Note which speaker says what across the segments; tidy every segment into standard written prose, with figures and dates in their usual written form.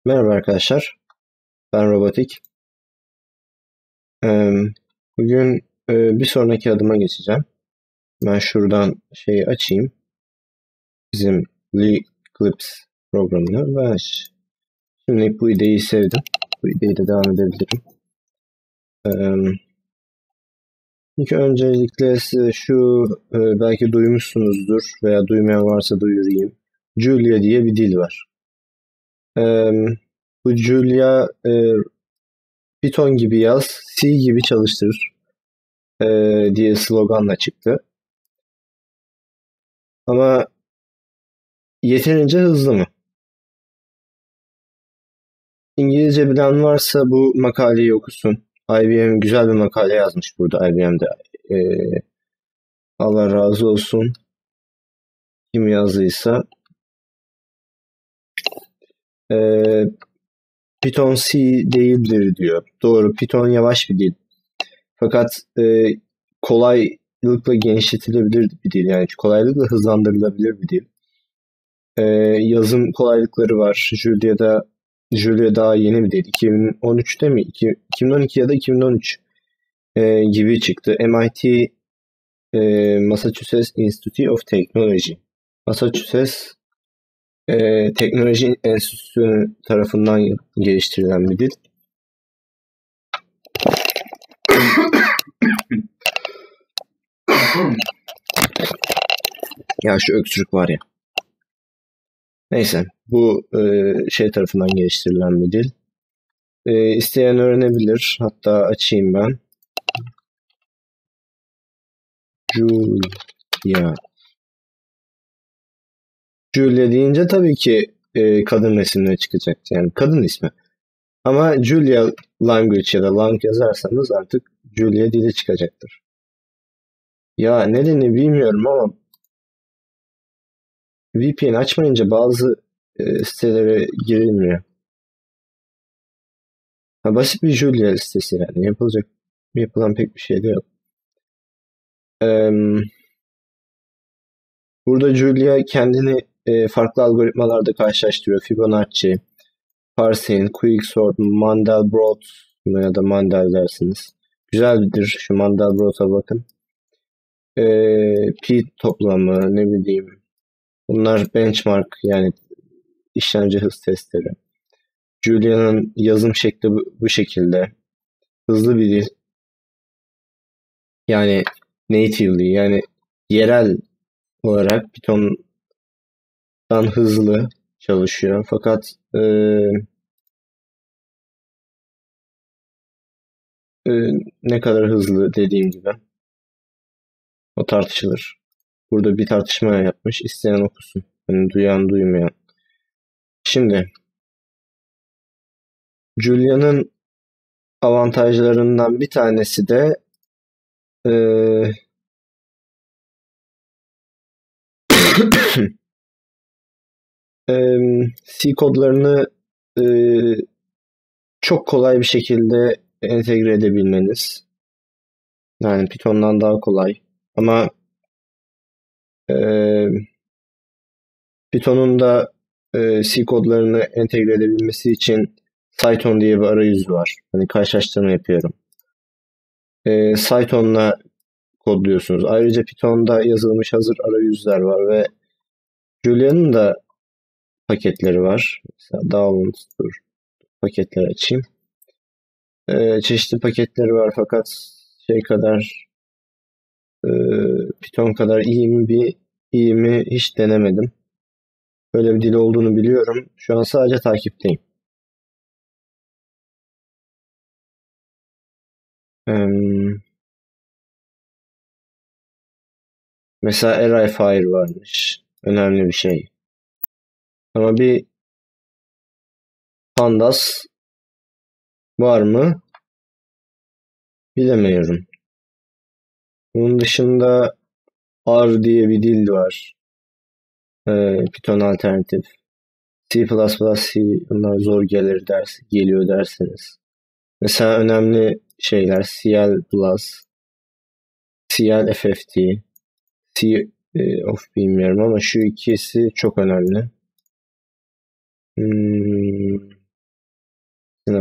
Speaker 1: Merhaba arkadaşlar, ben Robotik. Ee, Bugün bir sonraki adıma geçeceğim. Ben şuradan şeyi açayım. Bizim Eclipse programını. Şimdi bu ideyi sevdim. Bu ideyi de devam edebilirim. Ee, İlk öncelikle size belki duymuşsunuzdur veya duymayan varsa duyurayım. Julia diye bir dil var. Ee, Bu Julia Python gibi yaz, C gibi çalıştırır diye sloganla çıktı. Ama yeterince hızlı mı? İngilizce bilen varsa bu makaleyi okusun. IBM güzel bir makale yazmış burada IBM'de. Ee, Allah razı olsun. Kim yazdıysa. Ee, Python C değildir diyor. Doğru. Python yavaş bir dil. Fakat kolaylıkla genişletilebilir bir dil. Yani kolaylıkla hızlandırılabilir bir dil. Ee, Yazım kolaylıkları var. Julia daha yeni bir dil. 2013'te mi? 2012 ya da 2013 gibi çıktı. MIT Massachusetts Institute of Technology. Massachusetts Teknoloji Enstitüsü tarafından geliştirilen bir dil. Ya şu öksürük var ya. Neyse, bu şey tarafından geliştirilen bir dil. İsteyen öğrenebilir. Hatta açayım ben. Julia. Julia deyince tabii ki kadın resimleri çıkacak. Yani kadın ismi. Ama Julia Language ya da Lang yazarsanız artık Julia dili çıkacaktır. Ya nedeni bilmiyorum ama VPN açmayınca bazı sitelere girilmiyor. Basit bir Julia sitesi yani. Yapılan pek bir şey de yok. Burada Julia kendini farklı algoritmalarda karşılaştırıyor. Fibonacci, Parsein, Quicksort, Mandelbrot ya da Mandel dersiniz. Güzeldir. Şu Mandelbrot'a bakın. Pi toplamı, ne bileyim. Bunlar benchmark, yani işlemci hız testleri. Julia'nın yazım şekli bu şekilde. Hızlı bir dil. Yani natively, yani yerel olarak Python'dan hızlı çalışıyor. Fakat e, ne kadar hızlı dediğim gibi o tartışılır. Burada bir tartışma yapmış. İsteyen okusun. Yani duyan duymayan. Şimdi Julia'nın avantajlarından bir tanesi de C kodlarını e, çok kolay bir şekilde entegre edebilmeniz. Yani Python'dan daha kolay. Ama e, Python'un da C kodlarını entegre edebilmesi için Cython diye bir arayüz var. Hani karşılaştırma yapıyorum. Cython'la kodluyorsunuz. Ayrıca Python'da yazılmış hazır arayüzler var ve Julia'nın da paketleri var. Mesela download paketleri açayım. Çeşitli paketleri var fakat şey kadar e, Python kadar iyi mi hiç denemedim. Böyle bir dil olduğunu biliyorum. Şu an sadece takipteyim. Mesela Array Fire varmış. Önemli bir şey. Ama bir Pandas var mı? Bilemiyorum. Bunun dışında R diye bir dil var. Python alternatif. C++, C bunlar zor geliyor derseniz. Mesela önemli şeyler CL+, CL FFT, C of bilmiyorum ama şu ikisi çok önemli.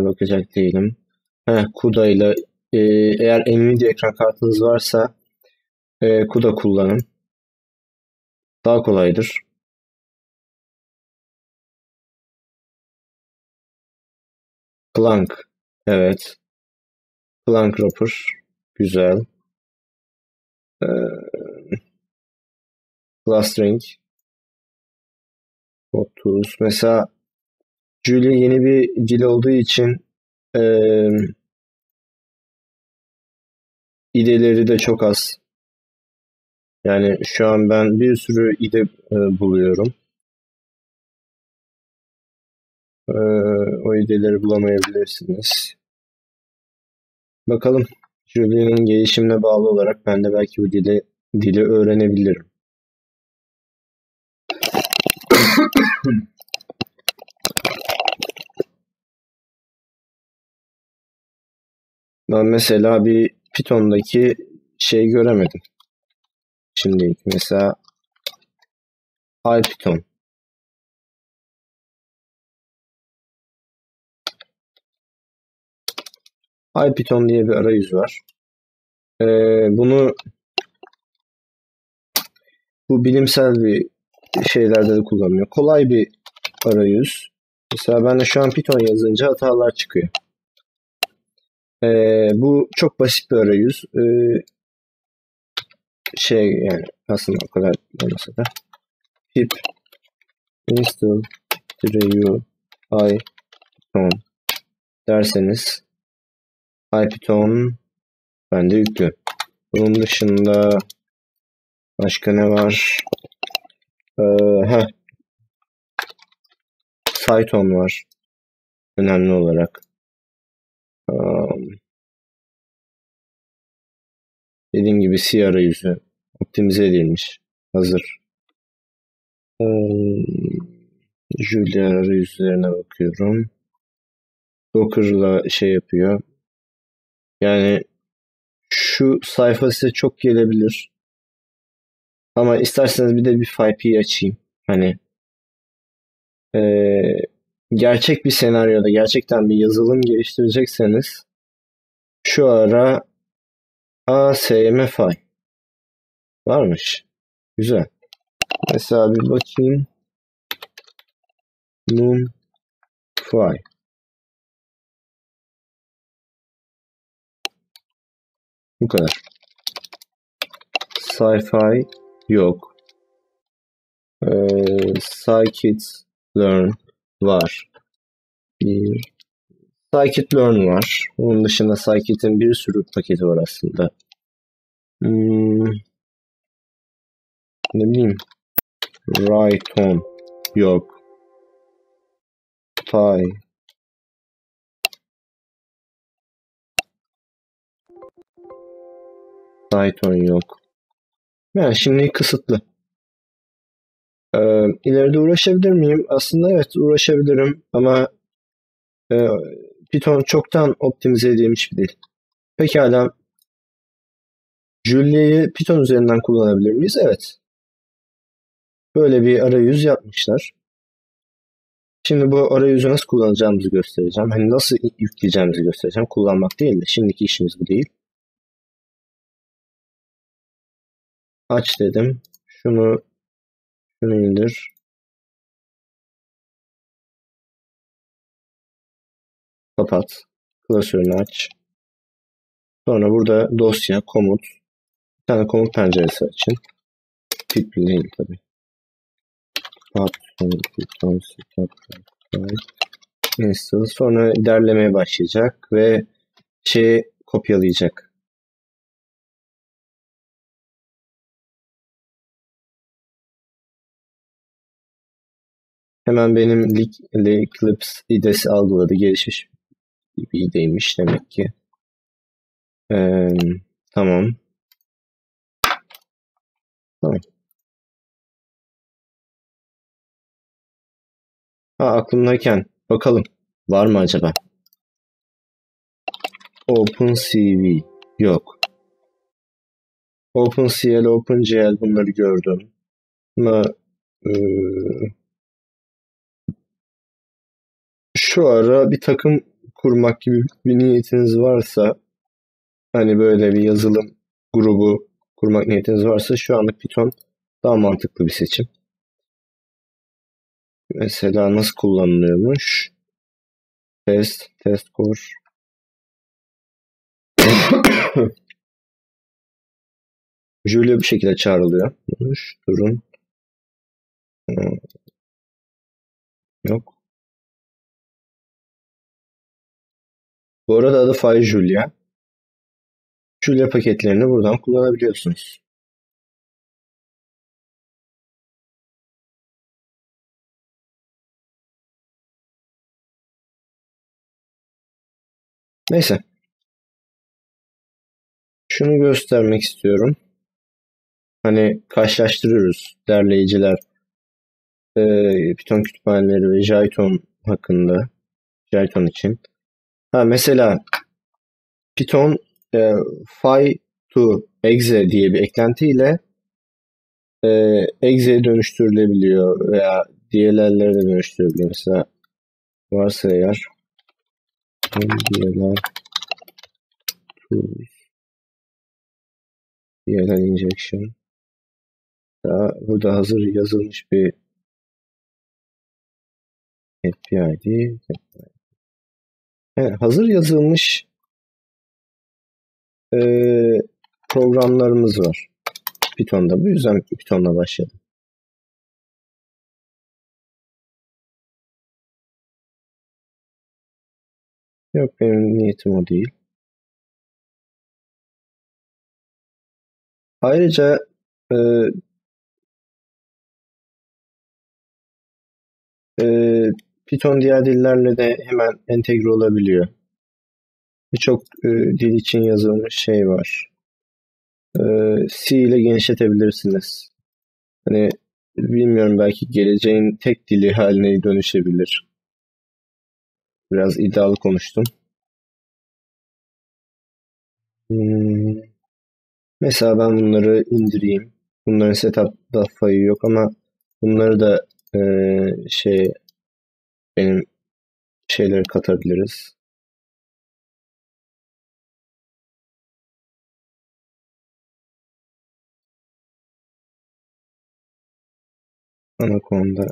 Speaker 1: bakacak değilim. CUDA ile eğer Nvidia ekran kartınız varsa CUDA kullanın. Daha kolaydır. Clank. Evet. Clank Wrapper. Güzel. Clustering. 30. Mesela Julia yeni bir dil olduğu için ideleri de çok az. Yani şu an ben bir sürü ide buluyorum. O ideleri bulamayabilirsiniz. Bakalım. Julia'nın gelişimine bağlı olarak ben de belki bu dili öğrenebilirim. Ben mesela bir Python'daki şeyi göremedim. Şimdi mesela IPython. IPython diye bir arayüz var. Bu bilimsel bir şeylerde de kullanılıyor. Kolay bir arayüz. Mesela ben de şu an Python yazınca hatalar çıkıyor. Bu çok basit bir arayüz. Yani aslında o kadar olmasa da pip install IPython derseniz IPython bende yüklü. Bunun dışında başka ne var? Python var. Önemli olarak. Dediğim gibi C arayüzü optimize edilmiş. Hazır. Julia arayüzlerine bakıyorum. Docker'la şey yapıyor. Yani şu sayfa size çok gelebilir. Ama isterseniz bir de bir FiPi açayım. Hani gerçek bir senaryoda gerçekten bir yazılım geliştirecekseniz şu ara ASMFi varmış. Güzel. Mesela bir bakayım. NumPy. Bu kadar. Sci-fi yok. Scikit-learn var. Scikit-learn var. Onun dışında Scikit'in bir sürü paketi var aslında. Ne bileyim. Ryton yok. Python yok. Yani şimdi kısıtlı. İleride uğraşabilir miyim? Aslında evet uğraşabilirim ama Python çoktan optimize edilmiş bir dil. Pekala Julia'yı Python üzerinden kullanabilir miyiz? Evet. Böyle bir arayüz yapmışlar. Şimdi bu arayüzü nasıl kullanacağımızı göstereceğim. Hani nasıl yükleyeceğimizi göstereceğim. Kullanmak değil de şimdiki işimiz bu değil. Aç dedim. Şunu indir. Kapat. Klasörünü aç. Sonra burada dosya, komut. Bir tane komut penceresi açın. Tipli değil tabii. Install. Sonra ilerlemeye başlayacak ve şeyi kopyalayacak. Hemen benim Eclipse IDE'si algıladı. Gelişmiş bir IDE'ymiş demek ki. Tamam. Aklımdayken bakalım. Var mı acaba? OpenCV yok. OpenCL, OpenGL bunları gördüm. Ama şu ara bir takım kurmak gibi bir niyetiniz varsa, hani böyle bir yazılım grubu kurmak niyetiniz varsa şu anlık Python daha mantıklı bir seçim. Mesela nasıl kullanılıyormuş? Test core. Julia bir şekilde çağrılıyor. Durun. Yok. Bu arada adı File Julia. Julia paketlerini buradan kullanabiliyorsunuz. Neyse. Şunu göstermek istiyorum. Hani karşılaştırıyoruz derleyiciler Python kütüphaneleri ve Jython hakkında. Jython için. Mesela Python phi to exe diye bir eklentiyle exe'ye dönüştürülebiliyor veya DLL'lere de dönüştürülebiliyor. Mesela varsa eğer DLL tools DLL injection burada hazır yazılmış bir API değil. Yani hazır yazılmış programlarımız var Python'da. Bu yüzden Python'la başladım. Yok, benim niyetim o değil. Ayrıca Python diğer dillerle de hemen entegre olabiliyor. Birçok dil için yazılmış şey var. C ile genişletebilirsiniz. Hani bilmiyorum, belki geleceğin tek dili haline dönüşebilir. Biraz iddialı konuştum. Mesela ben bunları indireyim. Bunların setup fayı yok ama bunları da benim şeyleri katabiliriz. Anaconda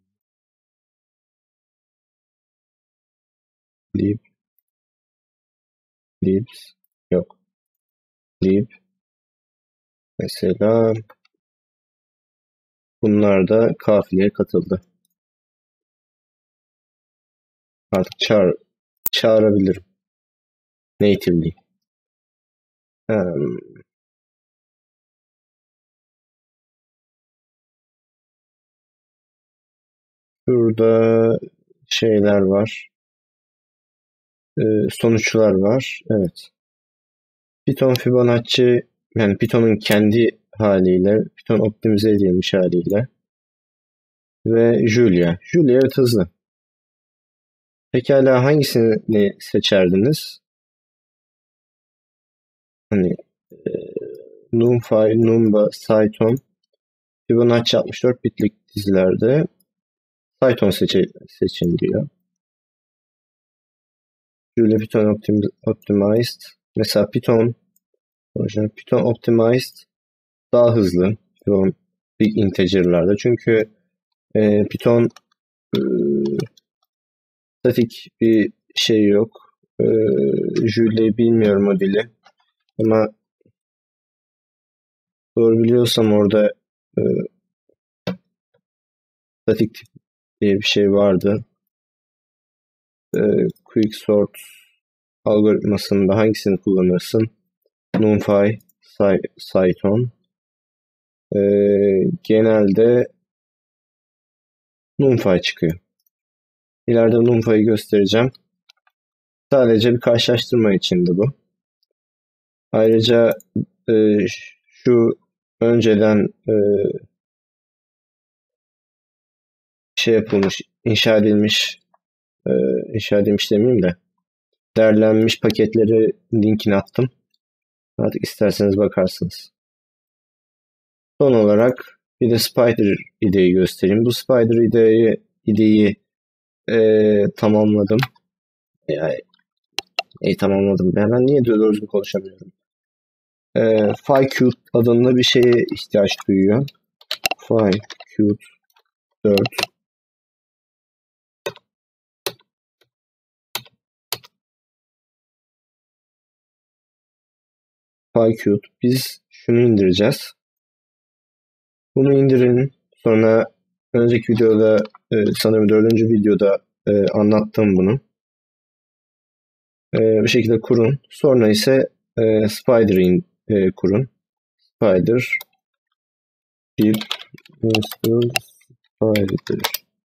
Speaker 1: libs yok. Lib mesela bunlar da kafileye katıldı. Artık çağırabilirim. Natively. Burada şeyler var. Sonuçlar var. Evet. Python Fibonacci, yani Python'un kendi haliyle, Python optimize edilmiş haliyle ve Julia. Julia evet, hızlı. Pekala hangisini seçerdiniz? Hani NumPy, Numba, Cython, Fibonacci 64 bitlik dizilerde Python seçin diyor. Julia Python Optimized. Mesela Python Optimized daha hızlı Python big integer'larda. Çünkü Python statik bir şey yok. Julia'yı bilmiyorum o dili. Ama doğru biliyorsam orada statik tip diye bir şey vardı. Quicksort algoritmasında hangisini kullanırsın? NumPy, Cython. Genelde NumPy çıkıyor. İleride NumPy'yi göstereceğim. Sadece bir karşılaştırma içindi bu. Ayrıca şu önceden yapılmış, inşa edilmiş demeyeyim de derlenmiş paketleri linkini attım. Artık isterseniz bakarsınız. Son olarak bir de Spider IDE'yi göstereyim. Bu Spider IDE'yi tamamladım. Yani Tamamladım. Ben niye doğru düzgün konuşamıyorum? PyQt adında bir şeye ihtiyaç duyuyor. PyQt 4. PyQt. Biz şunu indireceğiz. Bunu indirin. Sonra önceki videoda sanırım 4. videoda anlattım bunu. Bu şekilde kurun. Sonra ise Spider'ı kurun. Spider pip install Spider.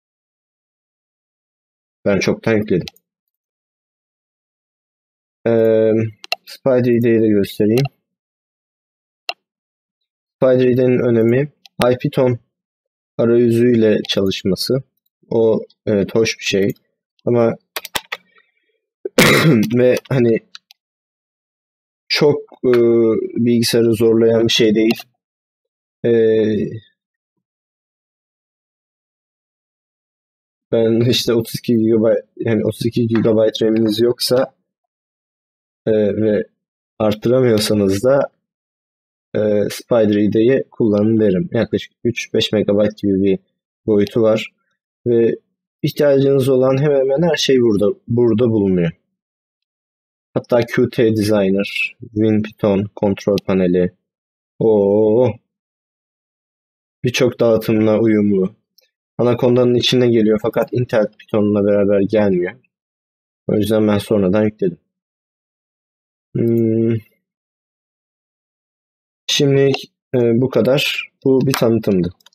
Speaker 1: Ben çoktan yükledim. Spider ID'yi de göstereyim. Spider ID'nin önemi IPython arayüzüyle çalışması. O evet hoş bir şey. Ama ve hani çok bilgisayarı zorlayan bir şey değil. Ben işte 32 GB yani 32 GB RAM'iniz yoksa ve arttıramıyorsanız da Spider ID'yi kullanın derim. Yaklaşık 3-5 MB gibi bir boyutu var ve ihtiyacınız olan hemen hemen her şey burada bulunuyor. Hatta Qt Designer, WinPython kontrol paneli, birçok dağıtımla uyumlu. Anaconda'nın içine geliyor fakat Intel Python'la beraber gelmiyor. O yüzden ben sonradan yükledim. Şimdi bu kadar. Bu bir tanıtımdı.